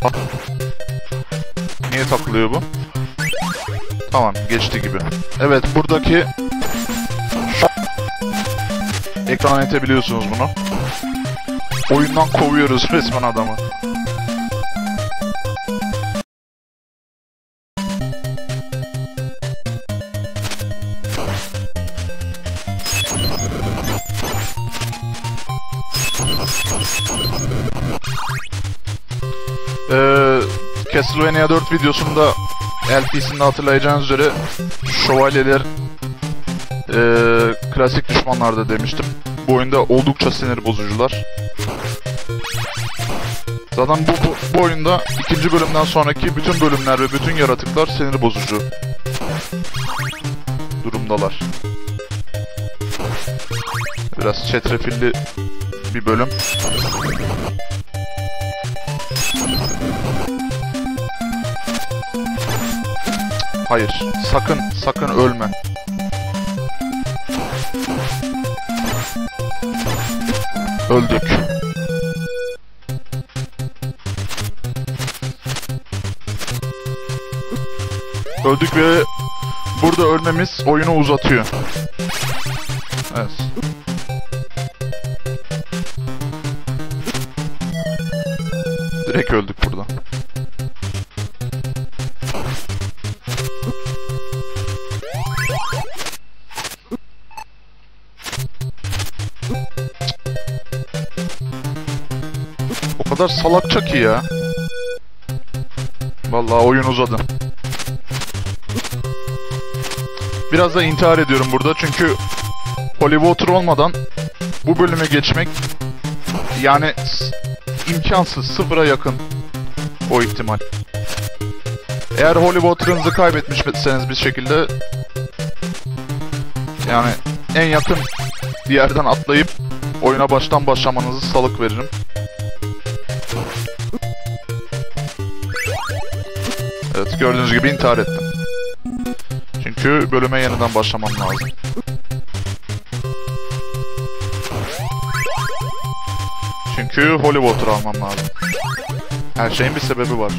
Niye takılıyor bu? Tamam, geçti gibi. Evet, buradaki ekrana etebiliyorsunuz bunu. Oyundan kovuyoruz resmen adamı. Castlevania 4 videosunda LP'sinde hatırlayacağınız üzere şövalyeler klasik düşmanlardı demiştim. Bu oyunda oldukça sinir bozucular. Zaten bu oyunda ikinci bölümden sonraki bütün bölümler ve bütün yaratıklar sinir bozucu durumdalar. Biraz çetrefilli bir bölüm. Hayır, sakın ölme. Öldük. Öldük ve burada ölmemiz oyunu uzatıyor. Evet. Direkt öldük burada. O kadar salakça ki ya. Vallahi oyun uzadı. Biraz da intihar ediyorum burada çünkü Holy Water olmadan bu bölüme geçmek yani imkansız, sıfıra yakın o ihtimal. Eğer Holy Water'ınızı kaybetmişseniz bir şekilde yani en yakın bir yerden atlayıp oyuna baştan başlamanızı salık veririm. Evet, gördüğünüz gibi intihar ettim. Çünkü bölüme yeniden başlamam lazım. Çünkü Holy Water almam lazım. Her şeyin bir sebebi var.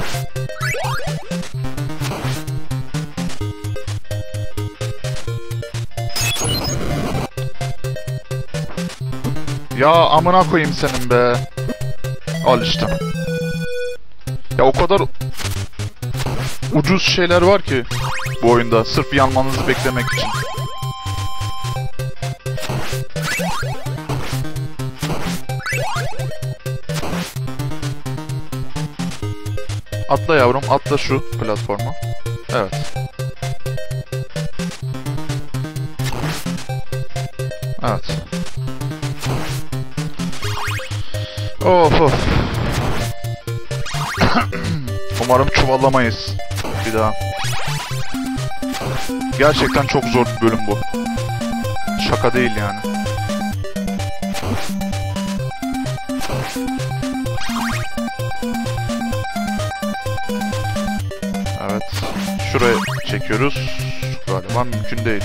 Ya amına koyayım senin be. Al işte. Ya o kadar ucuz şeyler var ki bu oyunda sırf yanmanızı beklemek için. Atla yavrum, atla şu platforma. Evet. Evet. Of of. Umarım çuvallamayız bir daha. Gerçekten çok zor bir bölüm bu. Şaka değil yani. Evet. Şuraya çekiyoruz. Galiba mümkün değil.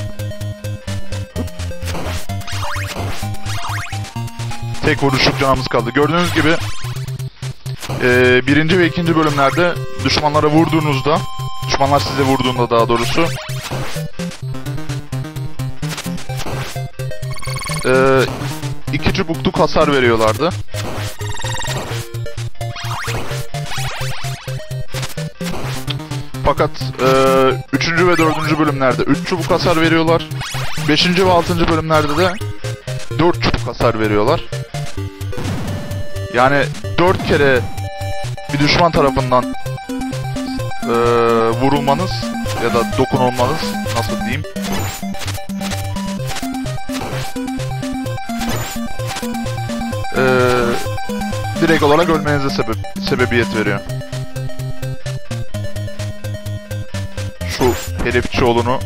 Tek vuruşluk canımız kaldı. Gördüğünüz gibi birinci ve ikinci bölümlerde düşmanlara vurduğunuzda, düşmanlar size vurduğunda daha doğrusu iki çubukluk hasar veriyorlardı. Fakat 3. ve 4. bölümlerde 3 çubuk hasar veriyorlar. 5. ve 6. bölümlerde de 4 çubuk hasar veriyorlar. Yani 4 kere bir düşman tarafından vurulmanız ya da dokunulmanız, nasıl diyeyim, direkt olarak ölmenize sebebiyet veriyor. Şu herifçioğlunu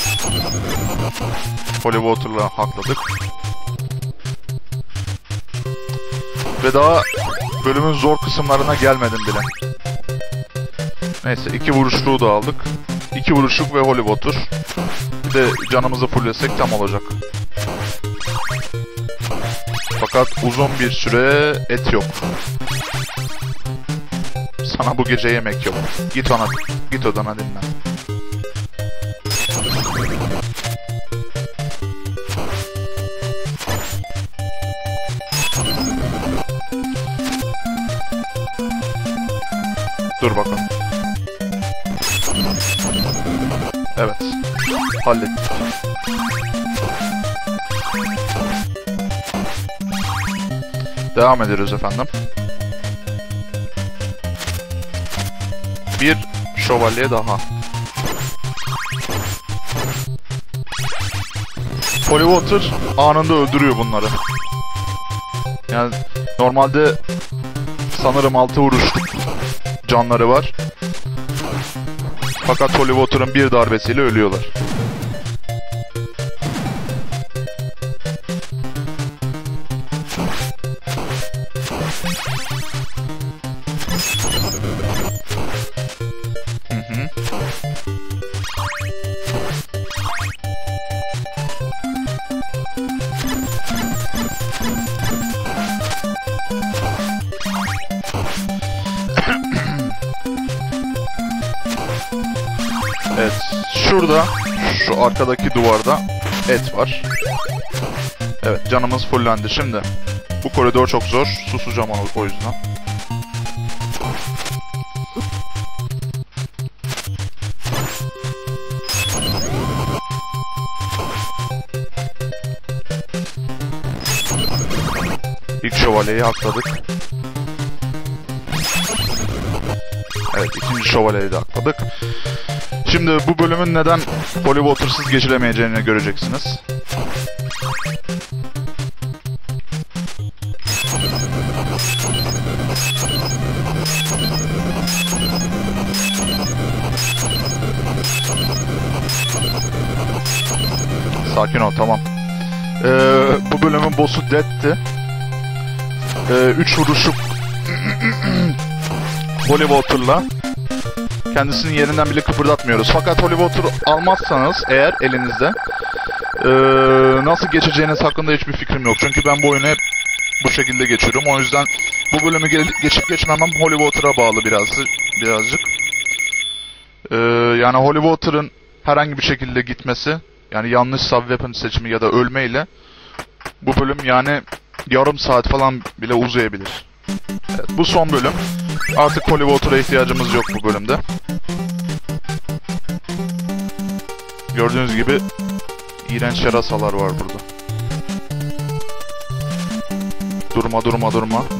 Holy Water'la hakladık. Ve daha bölümün zor kısımlarına gelmedim bile. Neyse, 2 vuruşluğu da aldık. 2 vuruşluk ve Holy Water. Bir de canımızı fullesek tam olacak. Fakat uzun bir süre et yok. Sana bu gece yemek yok. Git odana dinlen. Dur bakalım. Evet. Hallettik. Devam ediyoruz efendim. Bir şövalye daha. Polywater anında öldürüyor bunları. Yani normalde sanırım 6 vuruşluk canları var. Fakat Polywater'ın bir darbesiyle ölüyorlar. Evet, şurada, şu arkadaki duvarda et var. Evet, canımız fullendi. Şimdi, bu koridor çok zor. Susacağım o yüzden. İlk şövalyeyi atladık. Evet, ikinci şövalyeyi de atladık. Şimdi bu bölümün neden Polywater'sız geçilemeyeceğini göreceksiniz. Sakin ol, tamam. Bu bölümün boss'u Death'ti. 3 vuruşluk Polywater'la kendisinin yerinden bile kıpırdatmıyoruz. Fakat Polywater almazsanız eğer elinizde nasıl geçeceğiniz hakkında hiçbir fikrim yok. Çünkü ben bu oyunu hep bu şekilde geçiyorum. O yüzden bu bölümü geçip geçmemem Polywater'a bağlı birazcık. Yani Polywater'ın herhangi bir şekilde gitmesi, yani yanlış sub-weapon seçimi ya da ölmeyle bu bölüm yani yarım saat falan bile uzayabilir. Evet, bu son bölüm. Artık Polywater'a ihtiyacımız yok bu bölümde. Gördüğünüz gibi iğrenç yarasalar var burada. Durma.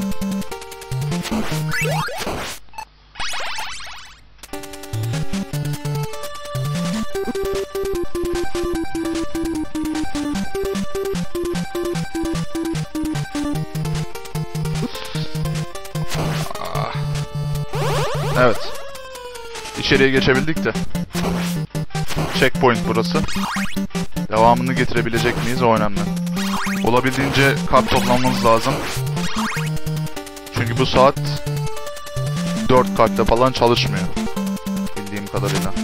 Evet. İçeriye geçebildik de. Checkpoint burası. Devamını getirebilecek miyiz? O önemli. Olabildiğince kart toplamamız lazım. Çünkü bu saat 4 kartta falan çalışmıyor. Bildiğim kadarıyla.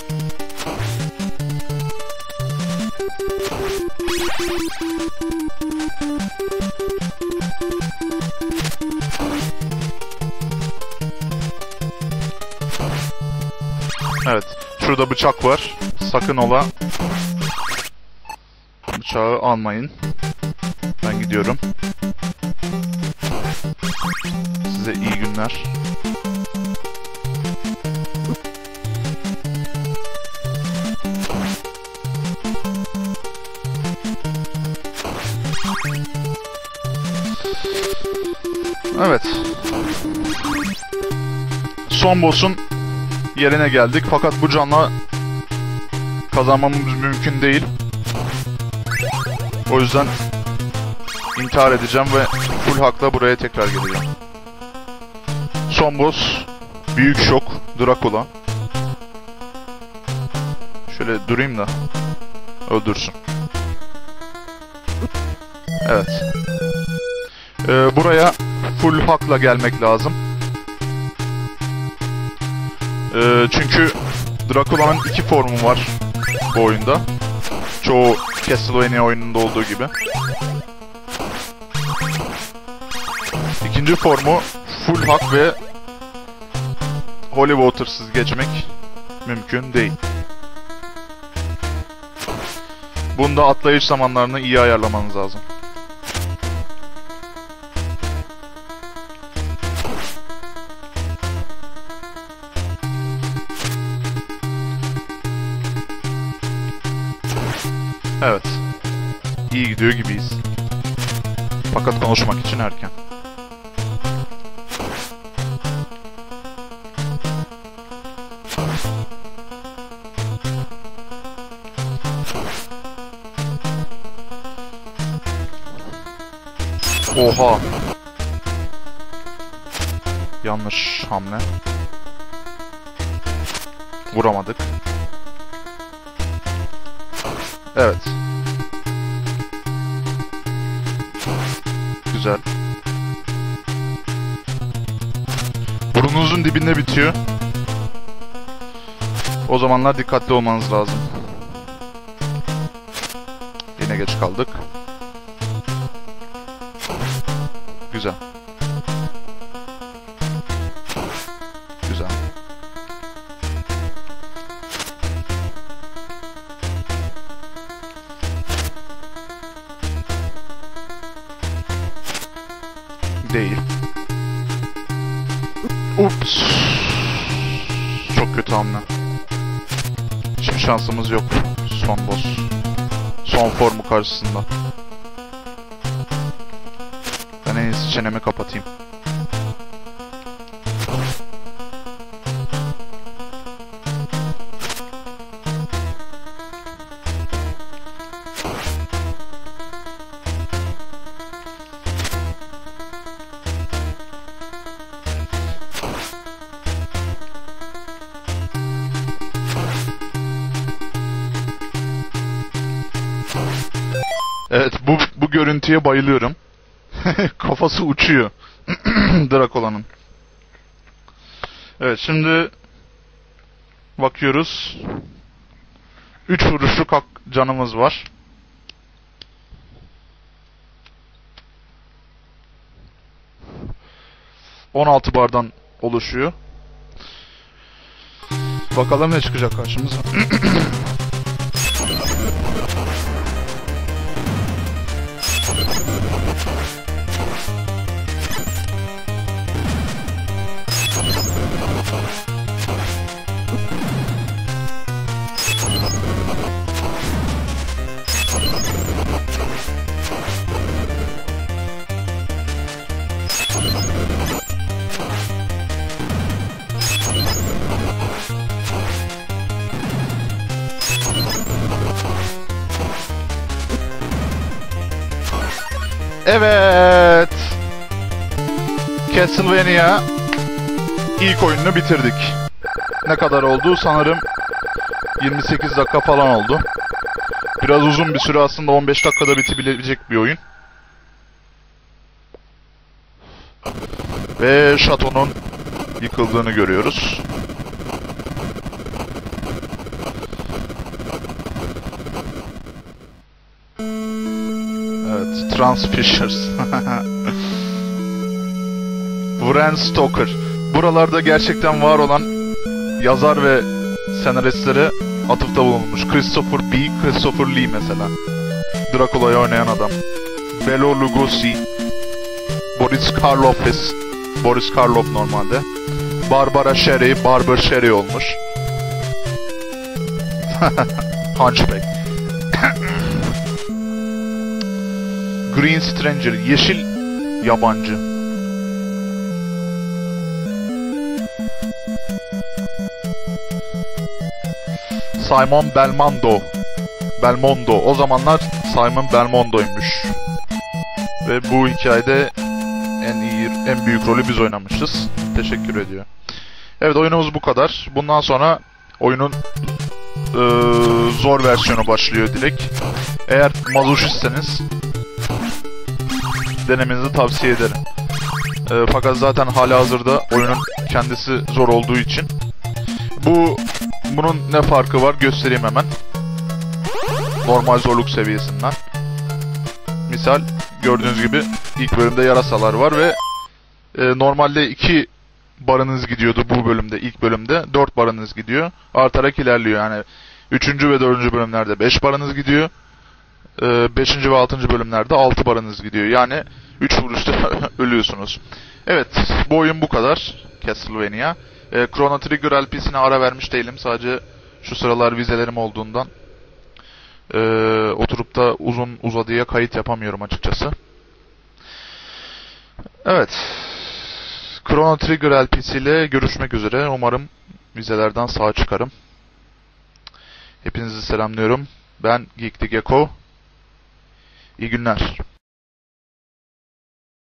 Evet. Şurada bıçak var. Sakın ola bıçağı almayın. Ben gidiyorum. Size iyi günler. Evet. Son boss'un yerine geldik. Fakat bu canla kazanmamız mümkün değil. O yüzden intihar edeceğim ve full hakla buraya tekrar geleceğim. Son boss Büyük Şok Drakula. Şöyle durayım da öldürsün. Evet. Buraya full hakla gelmek lazım. Çünkü Drakula'nın 2 formu var bu oyunda. Çoğu Castlevania oyununda olduğu gibi. İkinci formu full hak ve Holy Water'sız geçmek mümkün değil. Bunda atlayış zamanlarını iyi ayarlamanız lazım. Evet. İyi gidiyor gibiyiz. Fakat konuşmak için erken. Oha. Yanlış hamle. Vuramadık. Evet. Güzel. Burnunuzun dibinde bitiyor. O zamanlar dikkatli olmanız lazım. Yine geç kaldık. Güzel. Güzel. Değil. Ups. Çok kötü hamle. Hiçbir şansımız yok son boss. Son formu karşısında. Ben en iyisi çenemi kapatayım. Evet, bu görüntüye bayılıyorum. Kafası uçuyor. Drakula'nın. Evet, şimdi bakıyoruz. 3 vuruşluk canımız var. ...16 bardan oluşuyor. Bakalım ne çıkacak karşımıza. Evet. Castlevania ilk oyununu bitirdik. Ne kadar oldu? Sanırım 28 dakika falan oldu. Biraz uzun bir süre aslında, 15 dakikada bitebilecek bir oyun. Ve şatonun yıkıldığını görüyoruz. Evet, Transfishers. Bram Stoker. Buralarda gerçekten var olan yazar ve senaristlere atıfta bulunmuş. Christopher B. Christopher Lee mesela. Drakula'yı oynayan adam. Bela Lugosi. Boris Karloff. Boris Karloff normalde. Barbara Sherry. Barbara Sherry olmuş. Hunchback. Green Stranger. Yeşil yabancı. Simon Belmondo. O zamanlar Simon Belmondo'ymuş. Ve bu hikayede en büyük rolü biz oynamışız. Teşekkür ediyor. Evet, oyunumuz bu kadar. Bundan sonra oyunun zor versiyonu başlıyor direkt. Eğer mazoşistseniz denemenizi tavsiye ederim. Fakat zaten halihazırda oyunun kendisi zor olduğu için. Bunun ne farkı var göstereyim hemen. Normal zorluk seviyesinden. Misal gördüğünüz gibi ilk bölümde yarasalar var ve normalde 2 barınız gidiyordu bu bölümde, ilk bölümde 4 barınız gidiyor. Artarak ilerliyor yani. 3. ve 4. bölümlerde 5 barınız gidiyor. 5. ve 6. bölümlerde 6 barınız gidiyor. Yani 3 vuruşta ölüyorsunuz. Evet, bu oyun bu kadar. Castlevania. Chrono Trigger LP'sine ara vermiş değilim. Sadece şu sıralar vizelerim olduğundan oturup da uzun uzadıya kayıt yapamıyorum açıkçası. Evet. Chrono Trigger LP'siyle görüşmek üzere. Umarım vizelerden sağ çıkarım. Hepinizi selamlıyorum. Ben Geekly Gecko. İyi günler.